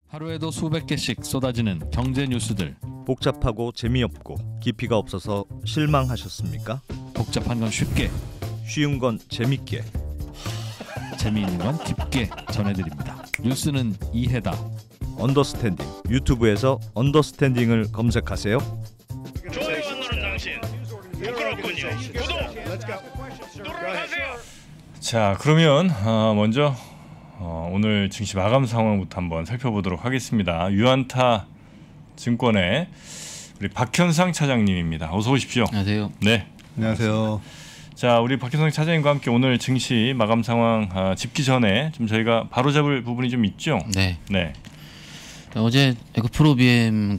하루에도 수백 개씩 쏟아지는 경제 뉴스들. 복잡하고 재미없고 깊이가 없어서 실망하셨습니까? 복잡한 건 쉽게, 쉬운 건 재밌게, 재미있는 건 깊게 전해드립니다. 뉴스는 이해다. 언더스탠딩. 유튜브에서 언더스탠딩을 검색하세요. 좋아요 안 누른 당신 부끄럽군요. 구독 누르세요. 자, 그러면 먼저 오늘 증시 마감 상황부터 한번 살펴보도록 하겠습니다. 유안타 증권의 우리 박현상 차장님입니다. 어서 오십시오. 안녕하세요. 네. 안녕하세요. 자, 우리 박현상 차장님과 함께 오늘 증시 마감 상황 짚기 전에 좀 저희가 바로잡을 부분이 좀 있죠. 네. 네. 어제 에코프로비엠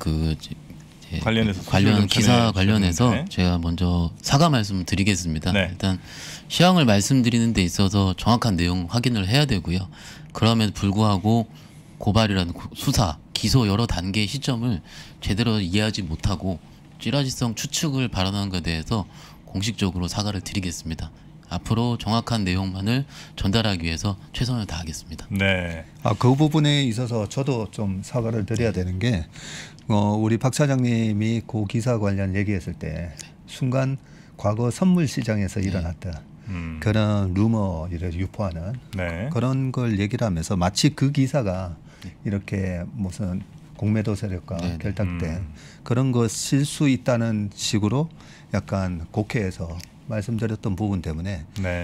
관련 기사 관련해서 네. 제가 먼저 사과 말씀을 드리겠습니다. 네. 일단 시황을 말씀드리는 데 있어서 정확한 내용 확인을 해야 되고요. 그럼에도 불구하고 고발이라는 수사, 기소 여러 단계의 시점을 제대로 이해하지 못하고 찌라시성 추측을 발언한 것에 대해서 공식적으로 사과를 드리겠습니다. 앞으로 정확한 내용만을 전달하기 위해서 최선을 다하겠습니다. 네. 그 부분에 있어서 저도 좀 사과를 드려야 되는 게 우리 박 차장님이 그 기사 관련 얘기했을 때 순간 과거 선물 시장에서 일어났던 그런 루머를 유포하는 그런 걸 얘기를 하면서 마치 그 기사가 이렇게 무슨 공매도 세력과 결탁된 그런 것일 수 있다는 식으로 약간 곡해해서 말씀드렸던 부분 때문에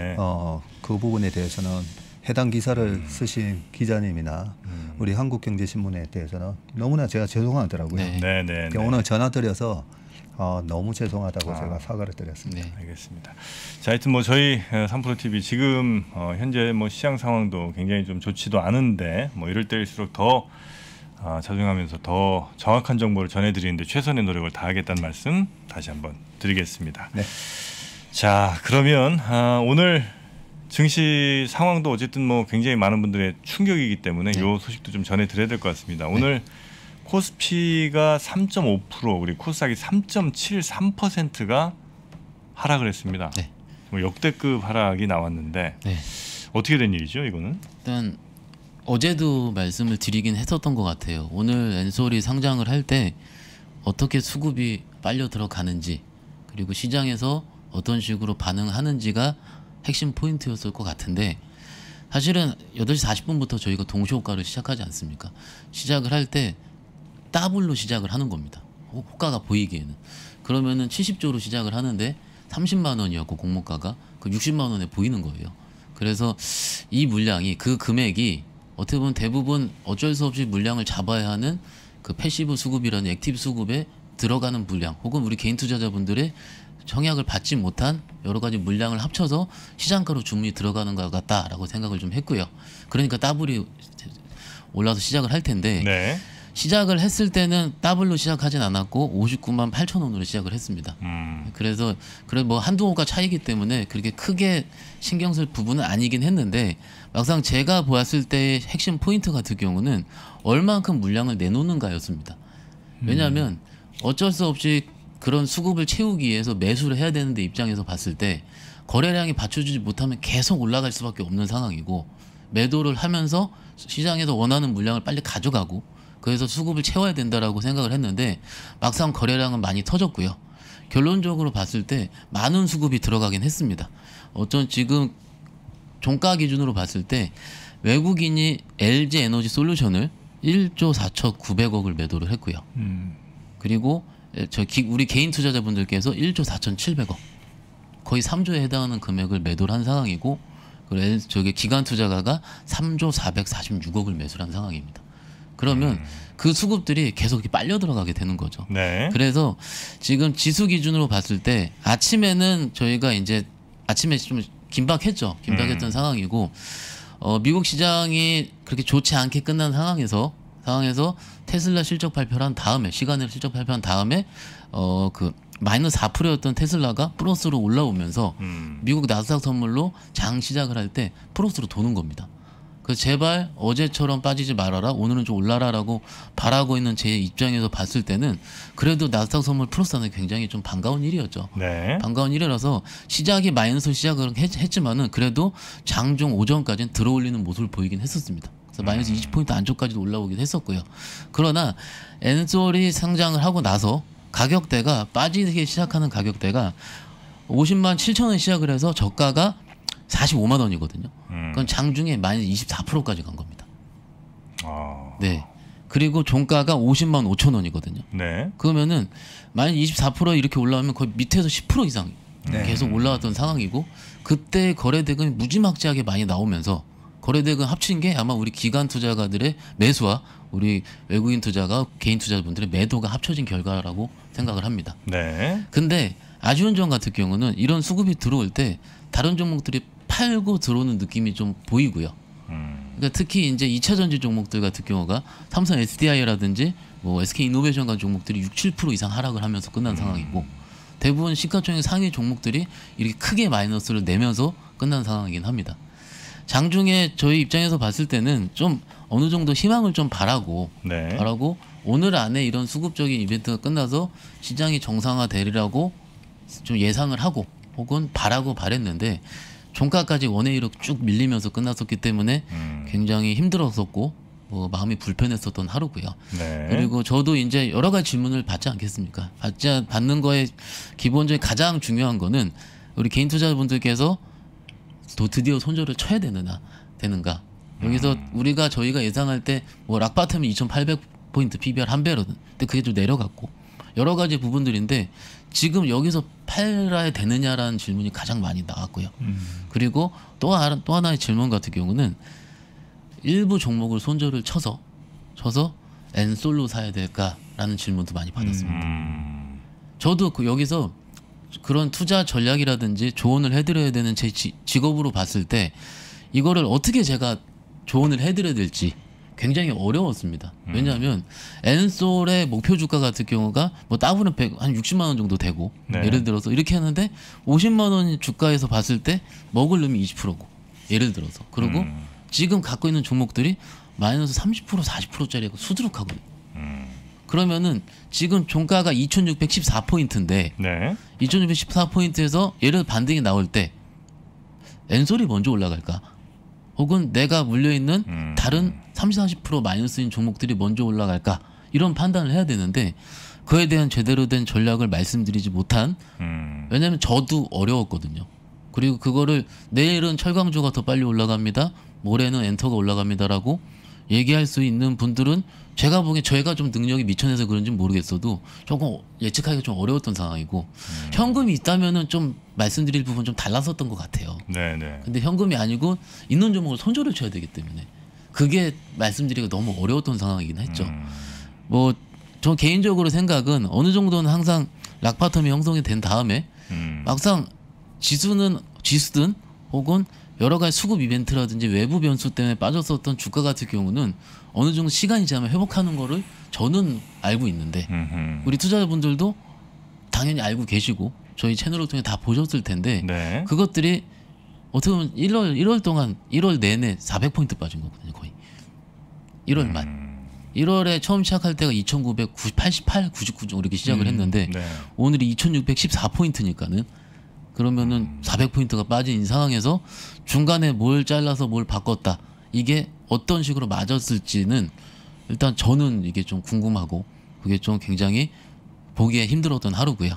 그 부분에 대해서는 해당 기사를 쓰신 기자님이나 우리 한국경제신문에 대해서는 너무나 제가 죄송하더라고요. 오늘 전화드려서 너무 죄송하다고 제가 사과를 드렸습니다. 네. 알겠습니다. 자, 하여튼 뭐 저희 3프로TV 지금 현재 뭐 시장 상황도 굉장히 좀 좋지도 않은데 뭐 이럴 때일수록 더 자중하면서 더 정확한 정보를 전해드리는데 최선의 노력을 다하겠다는 말씀 다시 한번 드리겠습니다. 네. 자, 그러면 오늘 증시 상황도 어쨌든 뭐 굉장히 많은 분들의 충격이기 때문에 이 소식도 좀 전해드려야 될 것 같습니다. 오늘 코스피가 3.5%, 우리 코스닥이 3.73%가 하락을 했습니다. 네. 뭐 역대급 하락이 나왔는데 어떻게 된 일이죠, 이거는? 일단 어제도 말씀을 드리긴 했었던 것 같아요. 오늘 엔솔이 상장을 할 때 어떻게 수급이 빨려 들어가는지 그리고 시장에서 어떤 식으로 반응하는지가 핵심 포인트였을 것 같은데 사실은 8시 40분부터 저희가 동시호가를 시작하지 않습니까? 시작을 할 때 더블로 시작을 하는 겁니다. 호가가 보이기에는. 그러면은 70조로 시작을 하는데 30만 원이었고 공모가가 그 60만 원에 보이는 거예요. 그래서 이 물량이 그 금액이 어떻게 보면 대부분 어쩔 수 없이 물량을 잡아야 하는 그 패시브 수급이라는 액티브 수급에 들어가는 물량 혹은 우리 개인 투자자분들의 청약을 받지 못한 여러 가지 물량을 합쳐서 시장가로 주문이 들어가는 것 같다라고 생각을 좀 했고요. 그러니까 더블이 올라서 시작을 할 텐데 시작을 했을 때는 더블로 시작하진 않았고 59만 8천 원으로 시작을 했습니다. 그래서 뭐 한두 호가 차이기 때문에 그렇게 크게 신경 쓸 부분은 아니긴 했는데 막상 제가 보았을 때의 핵심 포인트 같은 경우는 얼만큼 물량을 내놓는가였습니다. 왜냐하면 어쩔 수 없이 그런 수급을 채우기 위해서 매수를 해야 되는데 입장에서 봤을 때 거래량이 받쳐주지 못하면 계속 올라갈 수밖에 없는 상황이고 매도를 하면서 시장에서 원하는 물량을 빨리 가져가고 그래서 수급을 채워야 된다라고 생각을 했는데 막상 거래량은 많이 터졌고요. 결론적으로 봤을 때 많은 수급이 들어가긴 했습니다. 어쩐 지금 종가 기준으로 봤을 때 외국인이 LG 에너지 솔루션을 1조 4,900억을 매도를 했고요. 그리고 우리 개인 투자자분들께서 1조 4,700억 거의 3조에 해당하는 금액을 매도를 한 상황이고 저기 기관 투자가가 3조 446억을 매수를 한 상황입니다. 그러면 그 수급들이 계속 빨려 들어가게 되는 거죠. 그래서 지금 지수 기준으로 봤을 때 아침에는 저희가 이제 아침에 좀 긴박했죠. 긴박했던 상황이고 미국 시장이 그렇게 좋지 않게 끝난 상황에서 테슬라 실적 발표를 한 다음에 시간을 실적 발표한 다음에 그 마이너스 4%였던 테슬라가 플러스로 올라오면서 미국 나스닥 선물로 장 시작을 할 때 플러스로 도는 겁니다. 그래서 제발 어제처럼 빠지지 말아라 오늘은 좀 올라라라고 바라고 있는 제 입장에서 봤을 때는 그래도 나스닥 선물 플러스는 굉장히 좀 반가운 일이었죠. 반가운 일이라서 시작이 마이너스로 시작을 했지만은 그래도 장중 오전까지는 들어올리는 모습을 보이긴 했었습니다. 그래서 마이너스 20포인트 안쪽까지도 올라오기도 했었고요. 그러나 엔솔이 상장을 하고 나서 가격대가 빠지기 시작하는 가격대가 50만 7천 원 시작을 해서 저가가 45만 원이거든요. 그건 장중에 마이너스 24%까지 간 겁니다. 네. 그리고 종가가 50만 5천 원이거든요. 네. 그러면은 마이너스 24% 이렇게 올라오면 거의 밑에서 10% 이상 계속 올라왔던 상황이고, 그때 거래대금이 무지막지하게 많이 나오면서 거래대금 합친 게 아마 우리 기관 투자가들의 매수와 우리 외국인 투자가 개인 투자분들의 매도가 합쳐진 결과라고 생각을 합니다. 네. 근데 아시온전 같은 경우는 이런 수급이 들어올 때 다른 종목들이 팔고 들어오는 느낌이 좀 보이고요. 그러니까 특히 이제 2차 전지 종목들 같은 경우가 삼성 SDI라든지 뭐 SK이노베이션 같은 종목들이 6, 7% 이상 하락을 하면서 끝난 상황이고, 대부분 시가총액 상위 종목들이 이렇게 크게 마이너스를 내면서 끝난 상황이긴 합니다. 장중에 저희 입장에서 봤을 때는 좀 어느 정도 희망을 좀 바라고 오늘 안에 이런 수급적인 이벤트가 끝나서 시장이 정상화되리라고 좀 예상을 하고 혹은 바라고 바랬는데, 종가까지 원의 1억 쭉 밀리면서 끝났었기 때문에 굉장히 힘들었었고 마음이 불편했었던 하루고요. 네. 그리고 저도 이제 여러 가지 질문을 받지 않겠습니까? 받는 거에 기본적인 가장 중요한 거는 우리 개인 투자자분들께서 또 드디어 손절을 쳐야 되는가? 여기서 저희가 예상할 때 뭐 락바텀이 2,800포인트 PBR 한 배로든, 근데 그게 좀 내려갔고 여러 가지 부분들인데 지금 여기서 팔아야 되느냐라는 질문이 가장 많이 나왔고요. 그리고 또 하나의 질문 같은 경우는 일부 종목을 손절을 쳐서 엔솔로 사야 될까라는 질문도 많이 받았습니다. 저도 여기서 그런 투자 전략이라든지 조언을 해드려야 되는 제 직업으로 봤을 때 이거를 어떻게 제가 조언을 해드려야 될지 굉장히 어려웠습니다. 왜냐하면 엔솔의 목표 주가 같은 경우가 뭐 따블은 한 60만 원 정도 되고, 예를 들어서 이렇게 하는데 50만 원 주가에서 봤을 때 먹을 놈이 20%고 예를 들어서, 그리고 지금 갖고 있는 종목들이 마이너스 30% 40%짜리가 수두룩하거든요. 그러면은 지금 종가가 2,614포인트인데 2,614포인트에서 예를 반등이 나올 때 엔솔이 먼저 올라갈까? 혹은 내가 물려있는 다른 30, 40% 마이너스인 종목들이 먼저 올라갈까? 이런 판단을 해야 되는데 그에 대한 제대로 된 전략을 말씀드리지 못한, 왜냐하면 저도 어려웠거든요. 그리고 그거를 내일은 철강주가 더 빨리 올라갑니다, 모레는 엔터가 올라갑니다라고 얘기할 수 있는 분들은 제가 보기엔 저희가 좀 능력이 미천해서 그런지 모르겠어도 조금 예측하기가 좀 어려웠던 상황이고, 현금이 있다면은 좀 말씀드릴 부분 좀 달랐었던 것 같아요. 근데 현금이 아니고 있는 종목을 손절을 쳐야 되기 때문에 그게 말씀드리기가 너무 어려웠던 상황이긴 했죠. 뭐 저 개인적으로 생각은 어느 정도는 항상 락바텀이 형성이 된 다음에 막상 지수든 혹은 여러 가지 수급 이벤트라든지 외부 변수 때문에 빠졌었던 주가 같은 경우는 어느 정도 시간이 지나면 회복하는 거를 저는 알고 있는데 우리 투자자분들도 당연히 알고 계시고 저희 채널을 통해 다 보셨을 텐데 그것들이 어떻게 보면 1월 동안 1월 내내 400포인트 빠진 거거든요. 거의 1월만. 1월에 처음 시작할 때가 2,988, 99 정도 이렇게 시작을 했는데 오늘이 2,614포인트니까는 그러면은 400포인트가 빠진 이 상황에서 중간에 뭘 잘라서 뭘 바꿨다, 이게 어떤 식으로 맞았을지는 일단 저는 이게 좀 궁금하고 그게 좀 굉장히 보기에 힘들었던 하루고요.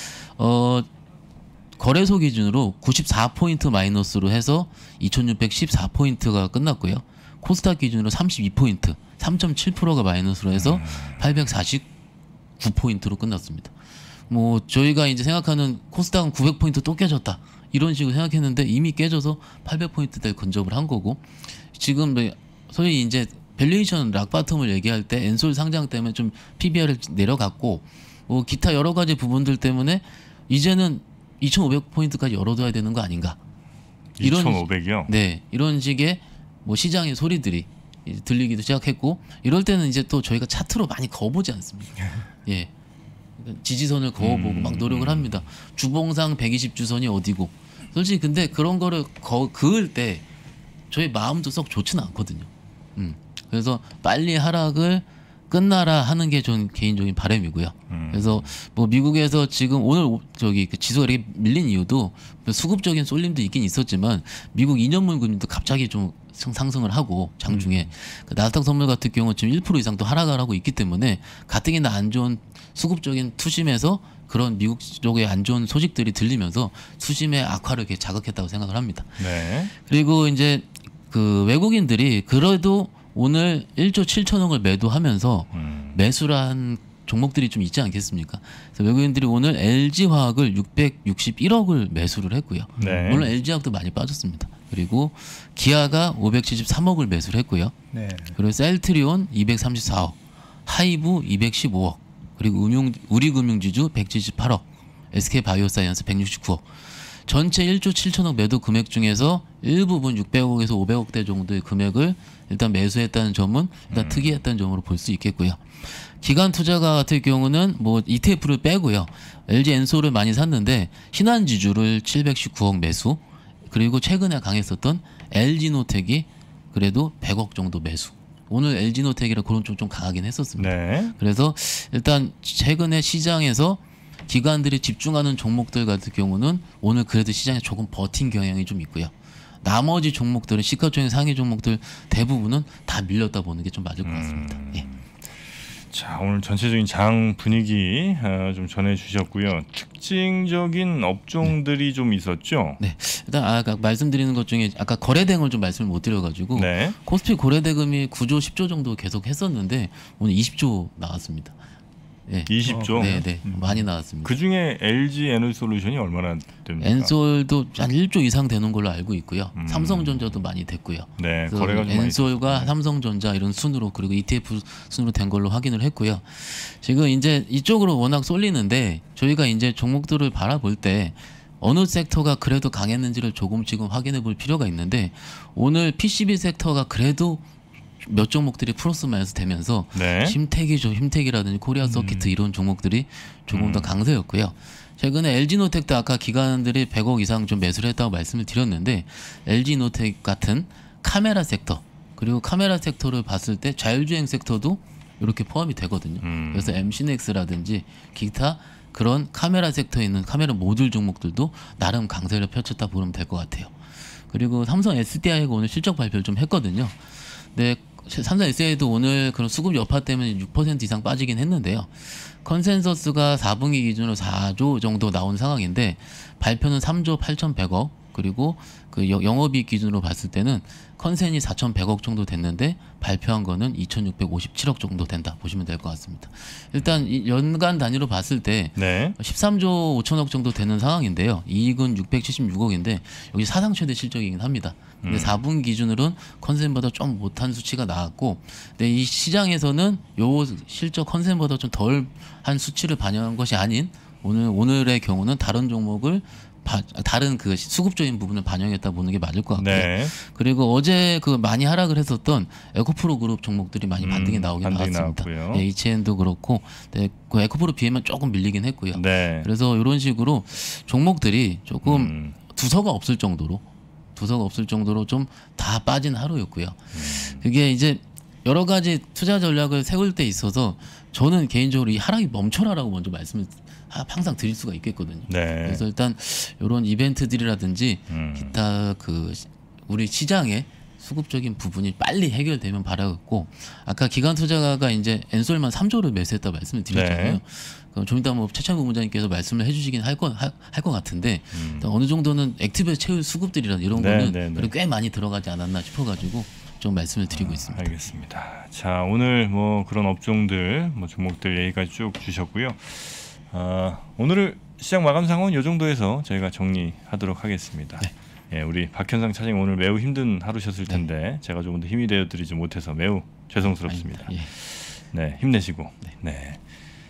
거래소 기준으로 94포인트 마이너스로 해서 2,614포인트가 끝났고요. 코스닥 기준으로 32포인트, 3.7%가 마이너스로 해서 849포인트로 끝났습니다. 뭐 저희가 이제 생각하는 코스닥은 900포인트 또 깨졌다 이런 식으로 생각했는데 이미 깨져서 800포인트대 근접을 한 거고, 지금 소위 이제 밸류에이션 락바텀을 얘기할 때 엔솔 상장 때문에 좀 PBR을 내려갔고 뭐 기타 여러 가지 부분들 때문에 이제는 2,500포인트까지 열어둬야 되는 거 아닌가, 2,500이요? 네, 이런 식의 뭐 시장의 소리들이 들리기도 시작했고, 이럴 때는 이제 또 저희가 차트로 많이 거보지 않습니까? 예. 지지선을 그어보고 막 노력을 합니다. 주봉상 120주선이 어디고, 솔직히 근데 그런 거를 그을 때 저희 마음도 썩 좋지는 않거든요. 그래서 빨리 하락을 끝나라 하는 게 전 개인적인 바람이고요. 그래서 뭐 미국에서 지금 오늘 저기 그 지수가 이렇게 밀린 이유도 수급적인 쏠림도 있긴 있었지만 미국 2년물 금리도 갑자기 좀 상승을 하고 장중에 그 나스닥 선물 같은 경우 지금 1% 이상 또 하락을 하고 있기 때문에 가뜩이나 안 좋은 수급적인 투심에서 그런 미국 쪽의 안 좋은 소식들이 들리면서 수심의 악화를 이렇게 자극했다고 생각을 합니다. 네. 그리고 이제 그 외국인들이 그래도 오늘 1조 7천억을 매도하면서 매수한 종목들이 좀 있지 않겠습니까? 그래서 외국인들이 오늘 LG화학을 661억을 매수를 했고요. 네. 물론 LG화학도 많이 빠졌습니다. 그리고 기아가 573억을 매수를 했고요. 네. 그리고 셀트리온 234억, 하이브 215억, 그리고 우리금융지주 178억, SK바이오사이언스 169억. 전체 1조 7천억 매도 금액 중에서 일부분 600억에서 500억대 정도의 금액을 일단 매수했다는 점은 일단 특이했다는 점으로 볼 수 있겠고요. 기관 투자가 같은 경우는 뭐 ETF를 빼고요. LG 엔솔을 많이 샀는데 신한지주를 719억 매수, 그리고 최근에 강했었던 LG노텍이 그래도 100억 정도 매수. 오늘 LG노텍이라 그런 쪽 좀 강하긴 했었습니다. 네. 그래서 일단 최근에 시장에서 기관들이 집중하는 종목들 같은 경우는 오늘 그래도 시장에 조금 버틴 경향이 좀 있고요. 나머지 종목들은 시가총액 상위 종목들 대부분은 다 밀렸다 보는 게 좀 맞을 것 같습니다. 예. 자, 오늘 전체적인 장 분위기 좀 전해주셨고요. 특징적인 업종들이 좀 있었죠. 네, 일단 아까 말씀드리는 것 중에 아까 거래대금을 좀 말씀을 못 드려가지고 네. 코스피 거래대금이 9조 10조 정도 계속 했었는데 오늘 20조 나왔습니다. 네. 20조. 네, 네, 많이 나왔습니다. 그 중에 LG 에너지솔루션이 얼마나 됩니까? 엔솔도 한 1조 이상 되는 걸로 알고 있고요. 삼성전자도 많이 됐고요. 네, 그래서 거래가 좀 많이 엔솔과 됐습니다. 삼성전자 이런 순으로 그리고 ETF 순으로 된 걸로 확인을 했고요. 지금 이제 이쪽으로 워낙 쏠리는데 저희가 이제 종목들을 바라볼 때 어느 섹터가 그래도 강했는지를 조금 지금 확인해 볼 필요가 있는데 오늘 PCB 섹터가 그래도 몇 종목들이 플러스 마이너스 되면서 네. 힘택이라든지 코리아 서키트 이런 종목들이 조금 더 강세였고요. 최근에 LG노텍도 아까 기관들이 100억 이상 좀 매수를 했다고 말씀을 드렸는데 LG노텍 같은 카메라 섹터 그리고 카메라 섹터를 봤을 때 자율주행 섹터도 이렇게 포함이 되거든요. 그래서 MC넥스라든지 기타 그런 카메라 섹터에 있는 카메라 모듈 종목들도 나름 강세를 펼쳤다 보면 될 것 같아요. 그리고 삼성 SDI가 오늘 실적 발표를 좀 했거든요. 네, 삼성 SDI도 오늘 그런 수급 여파 때문에 6% 이상 빠지긴 했는데요. 컨센서스가 4분기 기준으로 4조 정도 나온 상황인데 발표는 3조 8,100억 그리고 그 영업이익 기준으로 봤을 때는 컨센이 4,100억 정도 됐는데 발표한 거는 2,657억 정도 된다 보시면 될 것 같습니다. 일단 이 연간 단위로 봤을 때 네. 13조 5천억 정도 되는 상황인데요. 이익은 676억인데 여기 사상 최대 실적이긴 합니다. 근데 4분기 기준으로는 컨센보다 좀 못한 수치가 나왔고, 근데 이 시장에서는 요 실적 컨센보다 좀 덜한 수치를 반영한 것이 아닌 오늘의 경우는 다른 종목을 다른 그 수급적인 부분을 반영했다 보는 게 맞을 것 같고요. 네. 그리고 어제 그 많이 하락을 했었던 에코프로 그룹 종목들이 많이 반등이 나오긴 반등이 나왔습니다. 나왔고요. 네, HN도 그렇고, 네, 그 에코프로 비하면 조금 밀리긴 했고요. 네. 그래서 이런 식으로 종목들이 조금 두서가 없을 정도로 좀 다 빠진 하루였고요. 그게 이제 여러 가지 투자 전략을 세울 때 있어서 저는 개인적으로 이 하락이 멈춰라라고 먼저 말씀을 항상 드릴 수가 있겠거든요. 네. 그래서 일단 이런 이벤트들이라든지 기타 그 우리 시장의 수급적인 부분이 빨리 해결되면 바라겠고, 아까 기관 투자가가 이제 엔솔만 3조를 매수했다 말씀을 드렸잖아요. 네. 그럼 좀 이따 뭐 최창구 본부장님께서 말씀을 해주시긴 할 것 같은데 어느 정도는 액티브에 채울 수급들이라 이런 네, 거는 네, 네. 꽤 많이 들어가지 않았나 싶어가지고 좀 말씀을 드리고 있습니다. 알겠습니다. 자, 오늘 뭐 그런 업종들, 뭐 종목들 얘기까지 쭉 주셨고요. 오늘 시장 마감 상황은 이 정도에서 저희가 정리하도록 하겠습니다. 네. 예, 우리 박현상 차장님 오늘 매우 힘든 하루셨을 텐데 제가 조금 더 힘이 되어드리지 못해서 매우 죄송스럽습니다. 예. 네, 힘내시고. 네.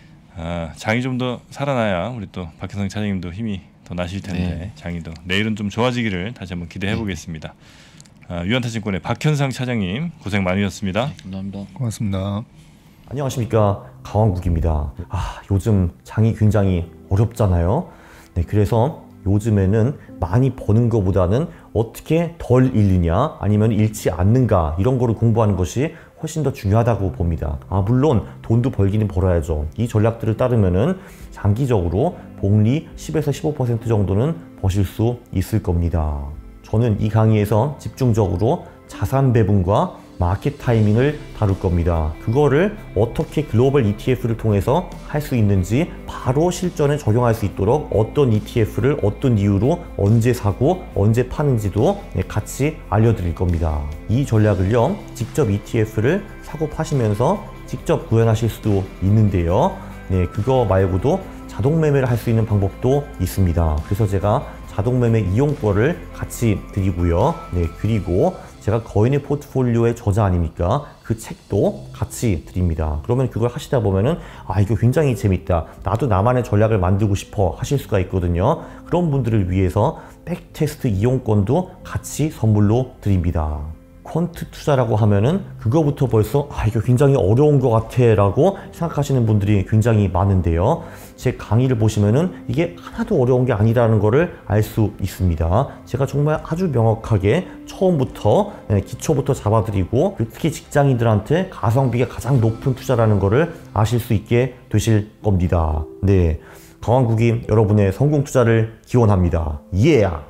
장이 좀 더 살아나야 우리 또 박현상 차장님도 힘이 더 나실 텐데 네. 장이 더 내일은 좀 좋아지기를 다시 한번 기대해 보겠습니다. 유한타증권의 박현상 차장님 고생 많으셨습니다. 네, 감사합니다. 고맙습니다. 안녕하십니까, 강원국입니다. 요즘 장이 굉장히 어렵잖아요. 네, 그래서 요즘에는 많이 버는 것보다는 어떻게 덜 잃느냐 아니면 잃지 않는가 이런 거를 공부하는 것이 훨씬 더 중요하다고 봅니다. 물론 돈도 벌기는 벌어야죠. 이 전략들을 따르면은 장기적으로 복리 10에서 15% 정도는 버실 수 있을 겁니다. 저는 이 강의에서 집중적으로 자산 배분과 마켓 타이밍을 다룰 겁니다. 그거를 어떻게 글로벌 ETF를 통해서 할 수 있는지 바로 실전에 적용할 수 있도록 어떤 ETF를 어떤 이유로 언제 사고 언제 파는지도 같이 알려드릴 겁니다. 이 전략을요, 직접 ETF를 사고 파시면서 직접 구현하실 수도 있는데요. 그거 말고도 자동 매매를 할 수 있는 방법도 있습니다. 그래서 제가 자동 매매 이용권을 같이 드리고요. 그리고 제가 거인의 포트폴리오의 저자 아닙니까? 그 책도 같이 드립니다. 그러면 그걸 하시다 보면은 이거 굉장히 재밌다. 나도 나만의 전략을 만들고 싶어 하실 수가 있거든요. 그런 분들을 위해서 백테스트 이용권도 같이 선물로 드립니다. 퀀트 투자라고 하면은 그거부터 벌써 이거 굉장히 어려운 것 같아 라고 생각하시는 분들이 굉장히 많은데요. 제 강의를 보시면은 이게 하나도 어려운 게 아니라는 거를 알 수 있습니다. 제가 정말 아주 명확하게 처음부터 기초부터 잡아드리고 특히 직장인들한테 가성비가 가장 높은 투자라는 거를 아실 수 있게 되실 겁니다. 강왕국이 여러분의 성공 투자를 기원합니다.